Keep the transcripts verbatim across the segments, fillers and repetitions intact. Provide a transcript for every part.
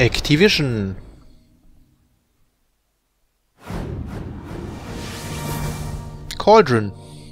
Activision. Cauldron.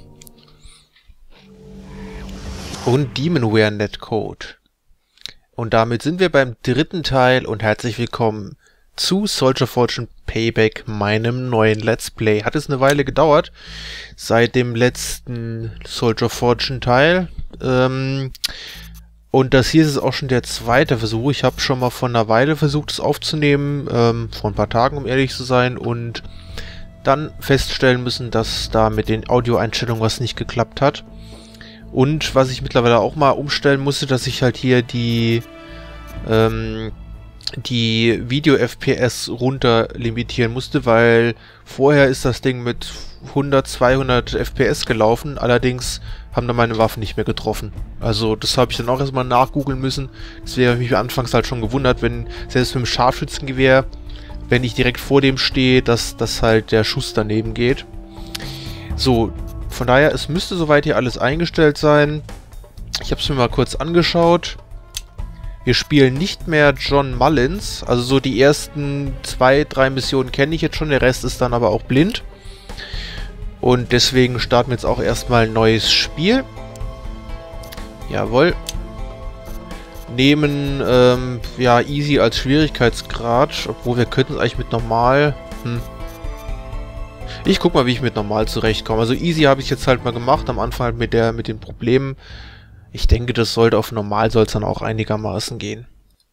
Und Demonware Netcode. Und damit sind wir beim dritten Teil und herzlich willkommen zu Soldier Fortune Payback, meinem neuen Let's Play. Hat es eine Weile gedauert, seit dem letzten Soldier Fortune Teil. Ähm, und das hier ist auch schon der zweite Versuch. Ich habe schon mal vor einer Weile versucht, es aufzunehmen, ähm, vor ein paar Tagen, um ehrlich zu sein, und dann feststellen müssen, dass da mit den Audioeinstellungen was nicht geklappt hat. Und was ich mittlerweile auch mal umstellen musste, dass ich halt hier die ähm, die Video-F P S runter limitieren musste, weil vorher ist das Ding mit hundert, zweihundert F P S gelaufen, allerdings haben da meine Waffen nicht mehr getroffen. Also das habe ich dann auch erstmal nachgoogeln müssen. Deswegen habe ich mich anfangs halt schon gewundert, wenn selbst mit dem Scharfschützengewehr, wenn ich direkt vor dem stehe, dass, dass halt der Schuss daneben geht. So, von daher, es müsste soweit hier alles eingestellt sein. Ich habe es mir mal kurz angeschaut. Wir spielen nicht mehr John Mullins. Also so die ersten zwei, drei Missionen kenne ich jetzt schon. Der Rest ist dann aber auch blind. Und deswegen starten wir jetzt auch erstmal ein neues Spiel. Jawohl. Nehmen, ähm, ja, Easy als Schwierigkeitsgrad. Obwohl, wir könnten es eigentlich mit Normal... Hm. Ich guck mal, wie ich mit Normal zurechtkomme. Also Easy habe ich jetzt halt mal gemacht. Am Anfang halt mit der, mit den Problemen. Ich denke, das sollte auf Normal soll es dann auch einigermaßen gehen.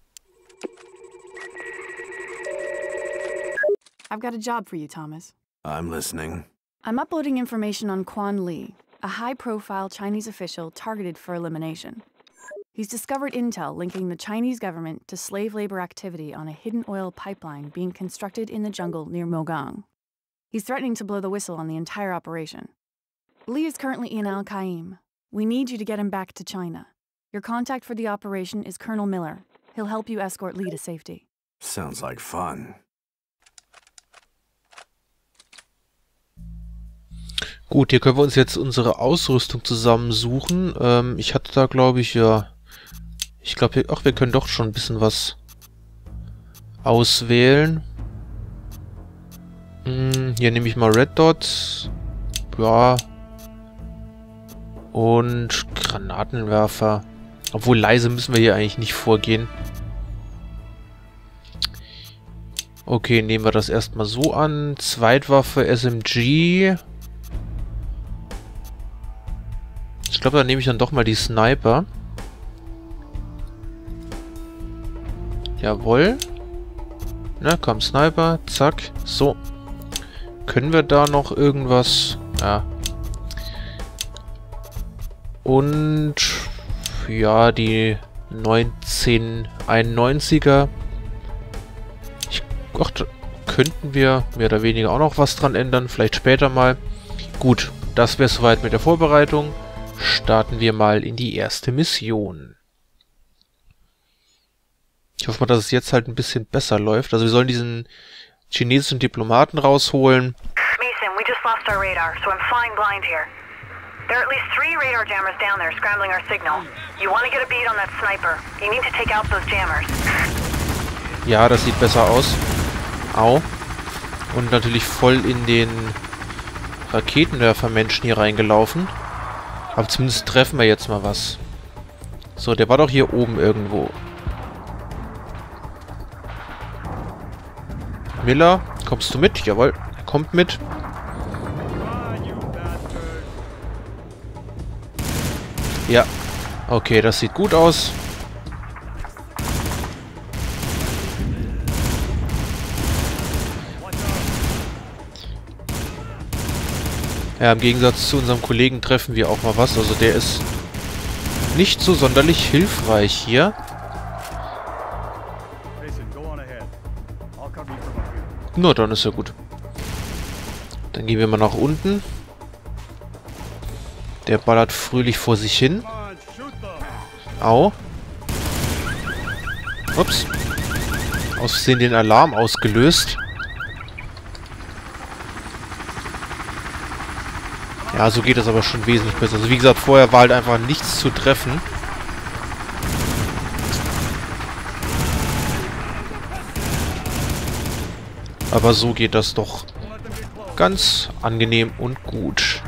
I've got a job for you, Thomas. I'm listening. I'm uploading information on Quan Li, a high-profile Chinese official targeted for elimination. He's discovered intel linking the Chinese government to slave labor activity on a hidden oil pipeline being constructed in the jungle near Mogang. He's threatening to blow the whistle on the entire operation. Li is currently in Al-Qaim. We need you to get him back to China. Your contact for the operation is Colonel Miller. He'll help you escort Li to safety. Sounds like fun. Gut, hier können wir uns jetzt unsere Ausrüstung zusammensuchen. Ähm, ich hatte da, glaube ich, ja... Ich glaube, ach, wir können doch schon ein bisschen was auswählen. Hm, hier nehme ich mal Red Dot. Ja... Und Granatenwerfer. Obwohl leise müssen wir hier eigentlich nicht vorgehen. Okay, nehmen wir das erstmal so an. Zweitwaffe S M G. Ich glaube, da nehme ich dann doch mal die Sniper. Jawohl. Na komm, Sniper. Zack. So. Können wir da noch irgendwas... Ja. Und ja, die neunzehnhunderteinundneunziger. Ich, ach, da könnten wir mehr oder weniger auch noch was dran ändern. Vielleicht später mal. Gut, das wäre soweit mit der Vorbereitung. Starten wir mal in die erste Mission. Ich hoffe mal, dass es jetzt halt ein bisschen besser läuft. Also wir sollen diesen chinesischen Diplomaten rausholen. Mason, we just lost our radar, so I'm flying blind here. There are at least three radar jammers down there scrambling our signal. You want to get a beat on that sniper. You need to take out those jammers. Ja, das sieht besser aus. Au. Und natürlich voll in den Raketenwerfer-Menschen hier reingelaufen. Aber zumindest treffen wir jetzt mal was. So, der war doch hier oben irgendwo. Miller, kommst du mit? Jawohl, er kommt mit. Ja, okay, das sieht gut aus. Ja, im Gegensatz zu unserem Kollegen treffen wir auch mal was. Also der ist nicht so sonderlich hilfreich hier. Na, dann ist ja gut. Dann gehen wir mal nach unten. Der ballert fröhlich vor sich hin. Au. Ups. Aus Versehen den Alarm ausgelöst. Ja, so geht das aber schon wesentlich besser. Also wie gesagt, vorher war halt einfach nichts zu treffen. Aber so geht das doch ganz angenehm und gut.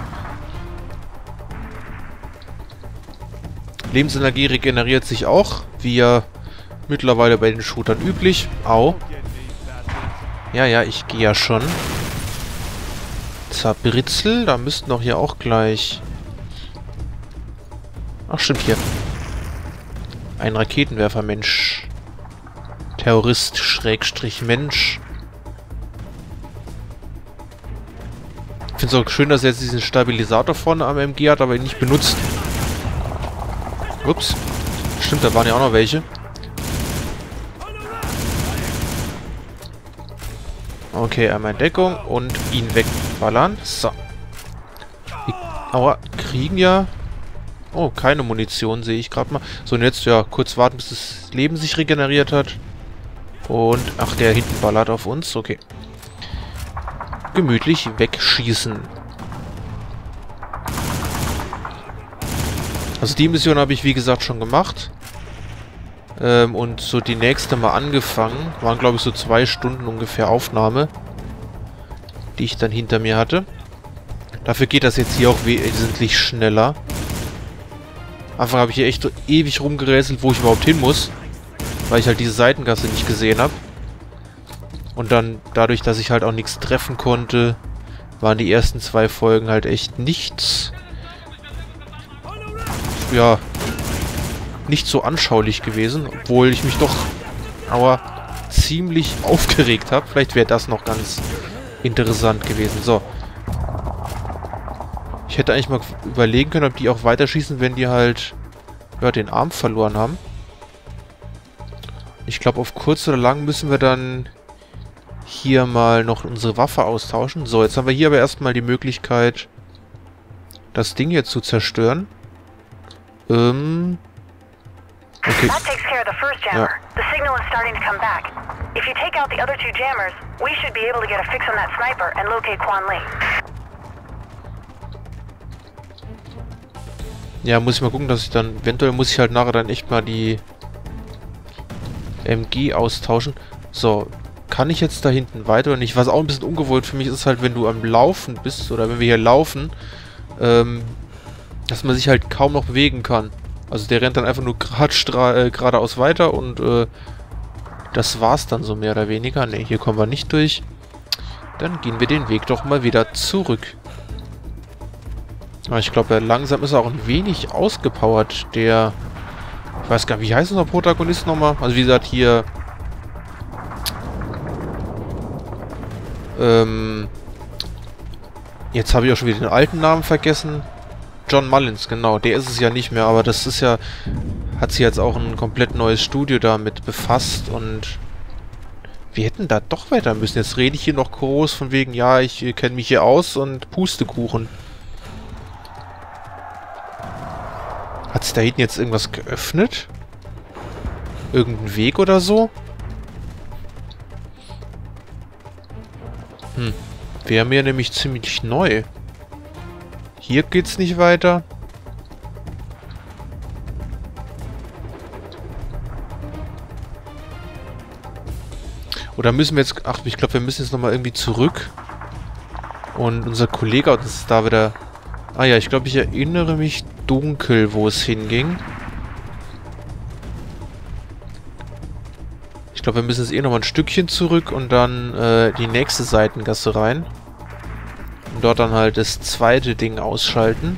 Lebensenergie regeneriert sich auch, wie ja mittlerweile bei den Shootern üblich. Au. Ja, ja, ich gehe ja schon. Zabritzel, da müssten doch hier auch gleich... Ach, stimmt hier. Ein Raketenwerfer, Mensch. Terrorist, Schrägstrich, Mensch. Ich finde es auch schön, dass er jetzt diesen Stabilisator vorne am M G hat, aber ihn nicht benutzt. Ups. Stimmt, da waren ja auch noch welche. Okay, einmal in Deckung und ihn wegballern. So. Die Aua, kriegen ja... Oh, keine Munition, sehe ich gerade mal. So, und jetzt ja kurz warten, bis das Leben sich regeneriert hat. Und, ach, der hinten ballert auf uns. Okay. Gemütlich wegschießen. Also die Mission habe ich, wie gesagt, schon gemacht. Ähm, und so die nächste mal angefangen. Waren, glaube ich, so zwei Stunden ungefähr Aufnahme, die ich dann hinter mir hatte. Dafür geht das jetzt hier auch wesentlich schneller. Am Anfang habe ich hier echt so ewig rumgerätselt, wo ich überhaupt hin muss. Weil ich halt diese Seitengasse nicht gesehen habe. Und dann, dadurch, dass ich halt auch nichts treffen konnte, waren die ersten zwei Folgen halt echt nichts. Ja, nicht so anschaulich gewesen, obwohl ich mich doch aber ziemlich aufgeregt habe. Vielleicht wäre das noch ganz interessant gewesen. So. Ich hätte eigentlich mal überlegen können, ob die auch weiterschießen, wenn die halt ja, den Arm verloren haben. Ich glaube, auf kurz oder lang müssen wir dann hier mal noch unsere Waffe austauschen. So, jetzt haben wir hier aber erstmal die Möglichkeit, das Ding hier zu zerstören. Ähm... Okay. That takes care of the first jammer. The signal is starting to come back. If you take out the other two jammers, we should be able to get a fix on that sniper and locate Quan Li. Ja, muss ich mal gucken, dass ich dann... Eventuell muss ich halt nachher dann echt mal die M G austauschen. So, kann ich jetzt da hinten weiter oder nicht? Was auch ein bisschen ungewohnt für mich ist halt, wenn du am Laufen bist, oder wenn wir hier laufen, ähm, dass man sich halt kaum noch bewegen kann. Also der rennt dann einfach nur gerade äh, geradeaus weiter und äh, das war's dann so mehr oder weniger. Ne, hier kommen wir nicht durch. Dann gehen wir den Weg doch mal wieder zurück. Aber ich glaube, langsam ist er auch ein wenig ausgepowert, der... Ich weiß gar nicht, wie heißt unser Protagonist nochmal? Also wie gesagt, hier... Ähm... Jetzt habe ich auch schon wieder den alten Namen vergessen. John Mullins, genau. Der ist es ja nicht mehr, aber das ist ja... Hat sich jetzt auch ein komplett neues Studio damit befasst und... Wir hätten da doch weiter müssen. Jetzt rede ich hier noch groß von wegen, ja, ich äh, kenne mich hier aus und Pustekuchen. Hat sich da hinten jetzt irgendwas geöffnet? Irgendein Weg oder so? Hm. Wäre mir nämlich ziemlich neu. Hier geht's nicht weiter. Oder müssen wir jetzt... Ach, ich glaube, wir müssen jetzt nochmal irgendwie zurück. Und unser Kollege, das ist da wieder... Ah ja, ich glaube, ich erinnere mich dunkel, wo es hinging. Ich glaube, wir müssen jetzt eh nochmal ein Stückchen zurück und dann äh, die nächste Seitengasse rein. Und dort dann halt das zweite Ding ausschalten.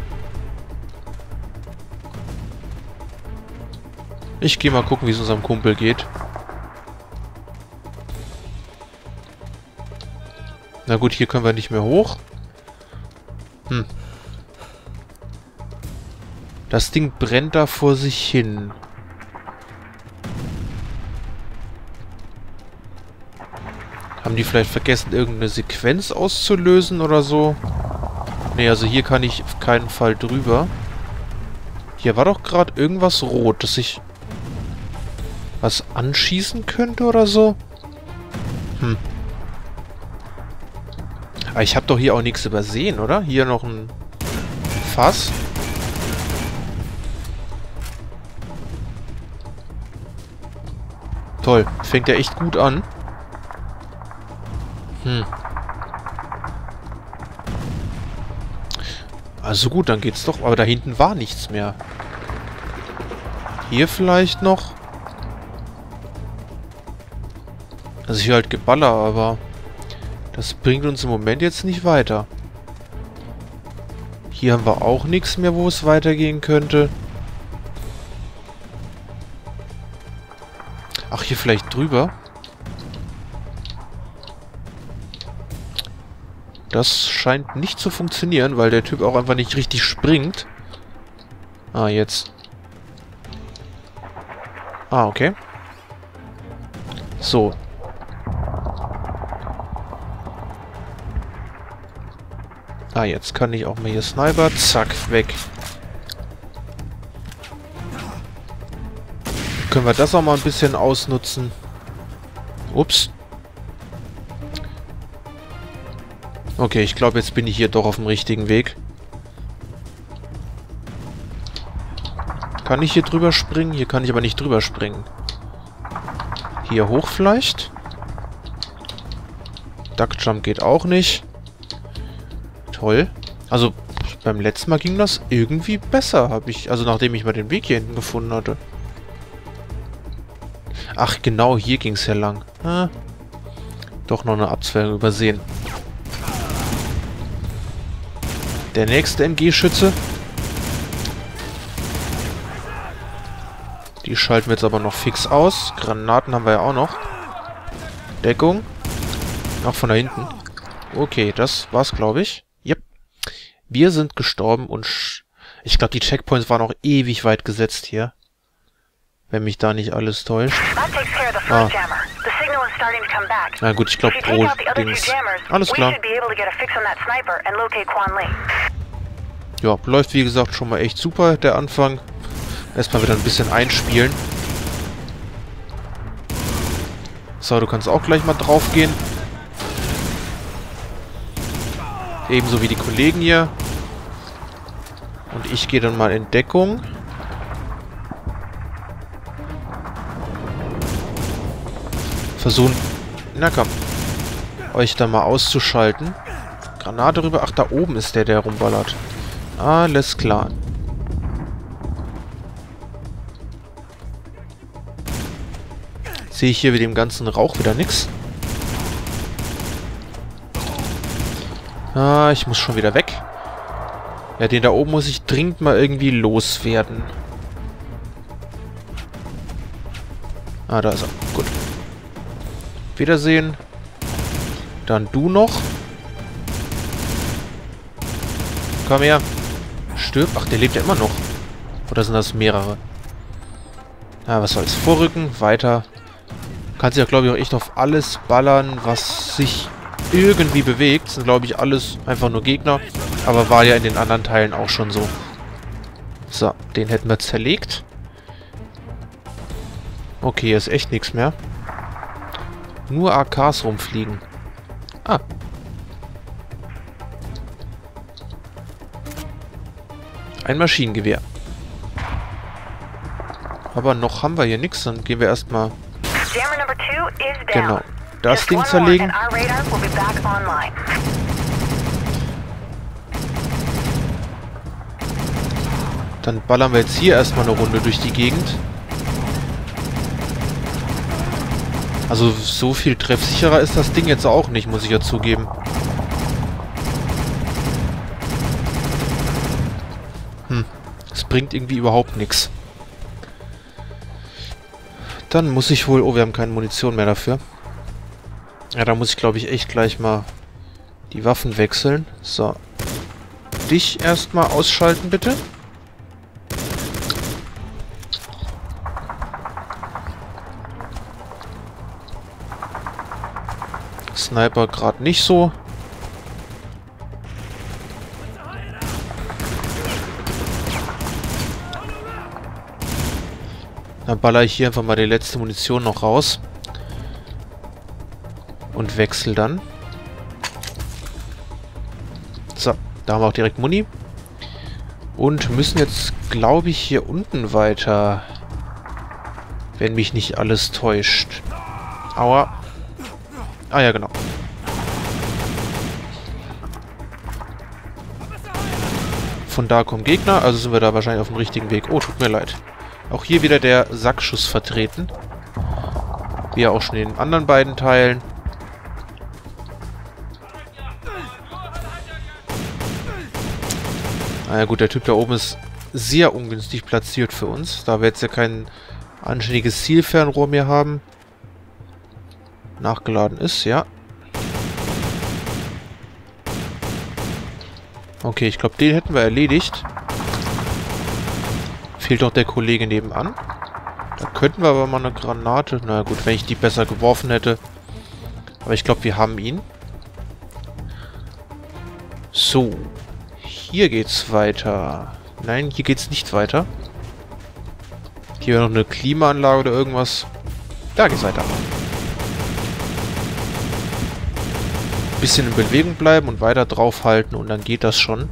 Ich gehe mal gucken, wie es unserem Kumpel geht. Na gut, hier können wir nicht mehr hoch. Hm. Das Ding brennt da vor sich hin. Haben die vielleicht vergessen, irgendeine Sequenz auszulösen oder so? Ne, also hier kann ich auf keinen Fall drüber. Hier war doch gerade irgendwas rot, dass ich was anschießen könnte oder so? Hm. Aber ich habe doch hier auch nichts übersehen, oder? Hier noch ein Fass. Toll. Fängt ja echt gut an. Hm. Also gut, dann geht's doch. Aber da hinten war nichts mehr. Hier vielleicht noch. Also hier halt Geballer, aber das bringt uns im Moment jetzt nicht weiter. Hier haben wir auch nichts mehr, wo es weitergehen könnte. Ach, hier vielleicht drüber. Das scheint nicht zu funktionieren, weil der Typ auch einfach nicht richtig springt. Ah, jetzt. Ah, okay. So. Ah, jetzt kann ich auch mal hier Sniper. Zack, weg. Können wir das auch mal ein bisschen ausnutzen. Ups. Okay, ich glaube, jetzt bin ich hier doch auf dem richtigen Weg. Kann ich hier drüber springen? Hier kann ich aber nicht drüber springen. Hier hoch vielleicht? Duckjump geht auch nicht. Toll. Also, beim letzten Mal ging das irgendwie besser, habe ich... Also, nachdem ich mal den Weg hier hinten gefunden hatte. Ach, genau, hier ging es ja lang. Ah, doch noch eine Abzweigung übersehen. Der nächste M G-Schütze. Die schalten wir jetzt aber noch fix aus. Granaten haben wir ja auch noch. Deckung. Ach, von da hinten. Okay, das war's, glaube ich. Yep. Wir sind gestorben und... Sch ich glaube, die Checkpoints waren auch ewig weit gesetzt hier. Wenn mich da nicht alles täuscht. Ah. Na gut, ich glaube, Pro-Dings. Alles klar. Ja, läuft wie gesagt schon mal echt super, der Anfang. Erstmal wieder ein bisschen einspielen. So, du kannst auch gleich mal drauf gehen. Ebenso wie die Kollegen hier. Und ich gehe dann mal in Deckung. Versuchen, na komm, euch da mal auszuschalten. Granate rüber. Ach, da oben ist der, der rumballert. Alles klar. Sehe ich hier mit dem ganzen Rauch wieder nichts. Ah, ich muss schon wieder weg. Ja, den da oben muss ich dringend mal irgendwie loswerden. Ah, da ist er. Gut. Wiedersehen. Dann du noch. Komm her. Stirb. Ach, der lebt ja immer noch. Oder sind das mehrere? Ja, was soll's. Vorrücken. Weiter. Kannst ja, glaube ich, auch echt auf alles ballern, was sich irgendwie bewegt. Das sind, glaube ich, alles einfach nur Gegner. Aber war ja in den anderen Teilen auch schon so. So, den hätten wir zerlegt. Okay, hier ist echt nichts mehr. Nur A Ks rumfliegen. Ah. Ein Maschinengewehr. Aber noch haben wir hier nichts. Dann gehen wir erstmal... Genau. Das Ding zerlegen. Dann ballern wir jetzt hier erstmal eine Runde durch die Gegend. Also so viel treffsicherer ist das Ding jetzt auch nicht, muss ich ja zugeben. Hm, es bringt irgendwie überhaupt nichts. Dann muss ich wohl... Oh, wir haben keine Munition mehr dafür. Ja, da muss ich, glaube ich, echt gleich mal die Waffen wechseln. So. Dich erstmal ausschalten, bitte. Sniper gerade nicht so. Dann baller ich hier einfach mal die letzte Munition noch raus. Und wechsel dann. So, da haben wir auch direkt Muni. Und müssen jetzt, glaube ich, hier unten weiter. Wenn mich nicht alles täuscht. Aua. Ah ja, genau. von da kommen Gegner, also sind wir da wahrscheinlich auf dem richtigen Weg. Oh, tut mir leid. Auch hier wieder der Sackschuss vertreten. Wie ja auch schon in den anderen beiden Teilen. Naja gut, der Typ da oben ist sehr ungünstig platziert für uns, da wir jetzt ja kein anständiges Zielfernrohr mehr haben. Nachgeladen ist, ja. Okay, ich glaube, den hätten wir erledigt. Fehlt noch der Kollege nebenan. Da könnten wir aber mal eine Granate... Na gut, wenn ich die besser geworfen hätte. Aber ich glaube, wir haben ihn. So. Hier geht's weiter. Nein, hier geht's nicht weiter. Hier noch eine Klimaanlage oder irgendwas. Da geht's weiter. Bisschen in Bewegung bleiben und weiter draufhalten und dann geht das schon.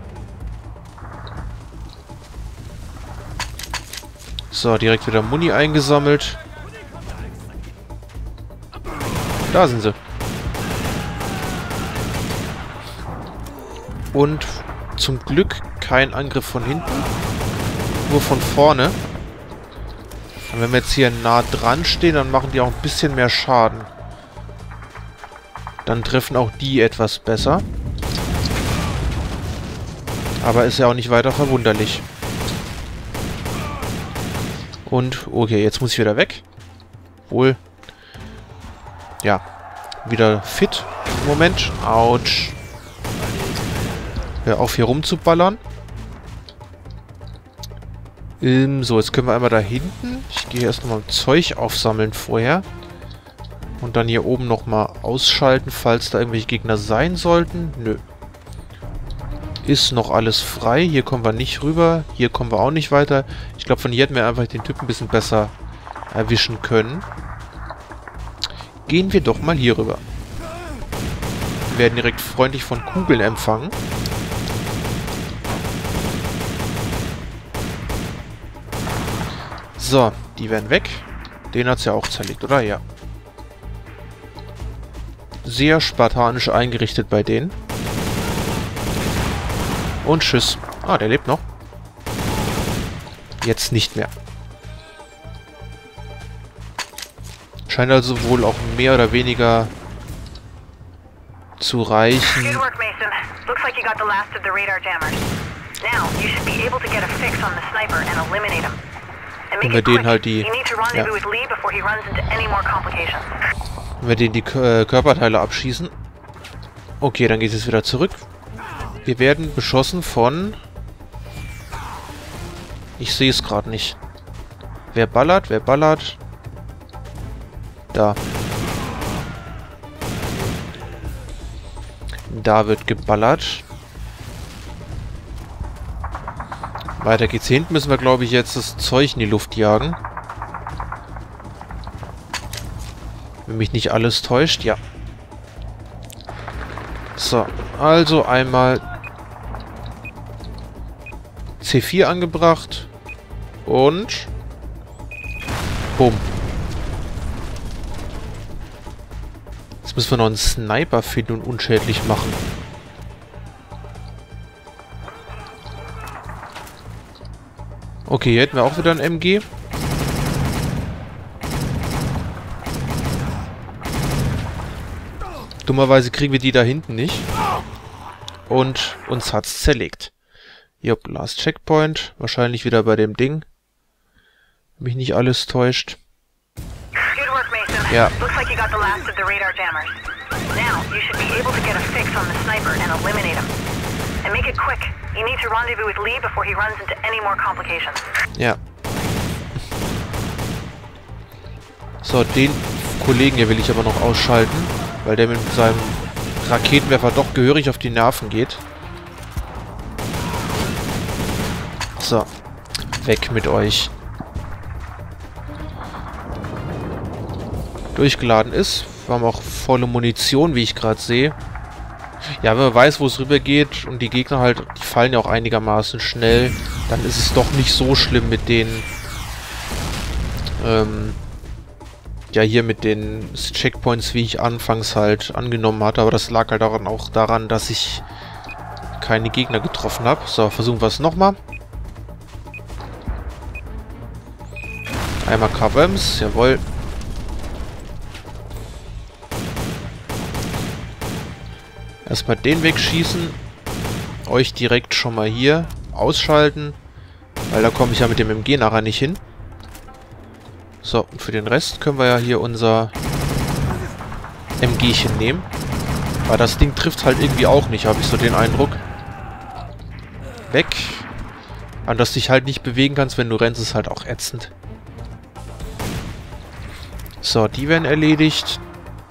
So, direkt wieder Muni eingesammelt. Da sind sie. Und zum Glück kein Angriff von hinten. Nur von vorne. Und wenn wir jetzt hier nah dran stehen, dann machen die auch ein bisschen mehr Schaden. Dann treffen auch die etwas besser. Aber ist ja auch nicht weiter verwunderlich. Und, okay, jetzt muss ich wieder weg. Wohl. Ja. Wieder fit. Moment. Autsch. Hör auf, hier rumzuballern. Ähm, so, jetzt können wir einmal da hinten. Ich gehe erst nochmal Zeug aufsammeln vorher. Und dann hier oben nochmal ausschalten, falls da irgendwelche Gegner sein sollten. Nö. Ist noch alles frei. Hier kommen wir nicht rüber. Hier kommen wir auch nicht weiter. Ich glaube, von hier hätten wir einfach den Typen ein bisschen besser erwischen können. Gehen wir doch mal hier rüber. Wir werden direkt freundlich von Kugeln empfangen. So, die werden weg. Den hat es ja auch zerlegt, oder? Ja. Sehr spartanisch eingerichtet bei denen. Und tschüss. Ah, der lebt noch. Jetzt nicht mehr. Scheint also wohl auch mehr oder weniger zu reichen. Good work, Mason. Looks like you got the last of the radar jammers. Now, you should be able to get a fix on the sniper and eliminate him. And make Wenn wir it quick. den halt die... You need to rendezvous Ja. with Lee before he runs into any more complications. Wenn wir denen die K- äh, Körperteile abschießen. Okay, dann geht es wieder zurück. Wir werden beschossen von... Ich sehe es gerade nicht. Wer ballert? Wer ballert? Da. Da wird geballert. Weiter geht's. Hier hinten müssen wir, glaube ich, jetzt das Zeug in die Luft jagen. Wenn mich nicht alles täuscht, ja. So, also einmal C vier angebracht und bumm. Jetzt müssen wir noch einen Sniper finden und unschädlich machen. Okay, hier hätten wir auch wieder ein M G. Dummerweise kriegen wir die da hinten nicht. Und uns hat's zerlegt. Jupp, Last Checkpoint. Wahrscheinlich wieder bei dem Ding. Wenn mich nicht alles täuscht. Good work, Mason. Ja. Looks like you got the last of the radar jammers. Now, you should be able to get a fix on the sniper and eliminate him. And make it quick. You need to rendezvous with Lee before he runs into any more complications. Ja. So, den Kollegen hier will ich aber noch ausschalten, weil der mit seinem Raketenwerfer doch gehörig auf die Nerven geht. So. Weg mit euch. Durchgeladen ist. Wir haben auch volle Munition, wie ich gerade sehe. Ja, wenn man weiß, wo es rüber geht und die Gegner halt, die fallen ja auch einigermaßen schnell, dann ist es doch nicht so schlimm mit den, ähm, ja, hier mit den Checkpoints, wie ich anfangs halt angenommen hatte, aber das lag halt daran, auch daran, dass ich keine Gegner getroffen habe. So, versuchen wir es nochmal. Einmal K-Bombs, jawohl. Erstmal den wegschießen. Euch direkt schon mal hier ausschalten. Weil da komme ich ja mit dem M G nachher nicht hin. So, und für den Rest können wir ja hier unser M Gchen nehmen. Weil das Ding trifft halt irgendwie auch nicht, habe ich so den Eindruck. Weg. Und dass du dich halt nicht bewegen kannst, wenn du rennst, ist halt auch ätzend. So, die werden erledigt.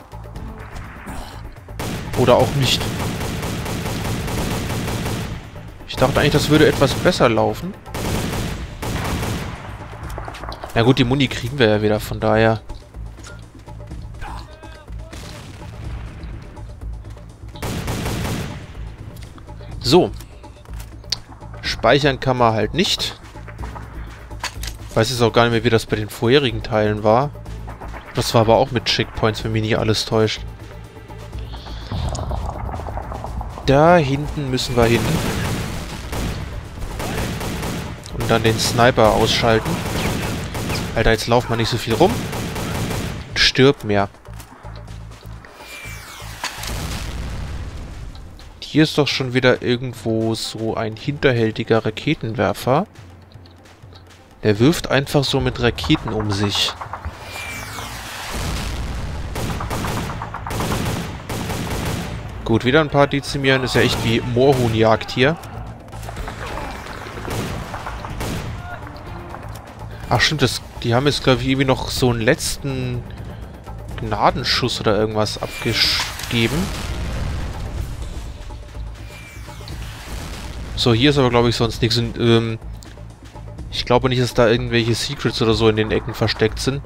Oder auch nicht. Ich dachte eigentlich, das würde etwas besser laufen. Na gut, die Muni kriegen wir ja wieder, von daher. So. Speichern kann man halt nicht. Weiß jetzt auch gar nicht mehr, wie das bei den vorherigen Teilen war. Das war aber auch mit Checkpoints, wenn mich nicht alles täuscht. Da hinten müssen wir hin. Und dann den Sniper ausschalten. Alter, jetzt lauft man nicht so viel rum. Stirb mehr. Hier ist doch schon wieder irgendwo so ein hinterhältiger Raketenwerfer. Der wirft einfach so mit Raketen um sich. Gut, wieder ein paar dezimieren. Ist ja echt wie Moorhuhnjagd hier. Ach stimmt, das, die haben jetzt, glaube ich, irgendwie noch so einen letzten Gnadenschuss oder irgendwas abgegeben. So, hier ist aber, glaube ich, sonst nichts. Und, ähm, ich glaube nicht, dass da irgendwelche Secrets oder so in den Ecken versteckt sind.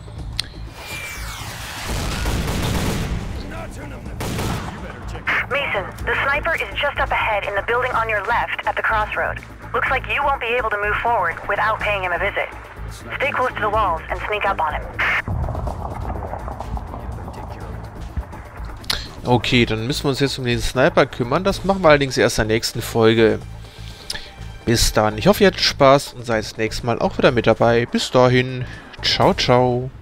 Mason, the sniper is just up ahead in the building on your left at the crossroad. Looks like you won't be able to move forward without paying him a visit. Stay close to the walls and sneak up on him. Okay, dann müssen wir uns jetzt um den Sniper kümmern. Das machen wir allerdings erst in der nächsten Folge. Bis dann. Ich hoffe, ihr hattet Spaß und seid das nächste Mal auch wieder mit dabei. Bis dahin. Ciao, ciao.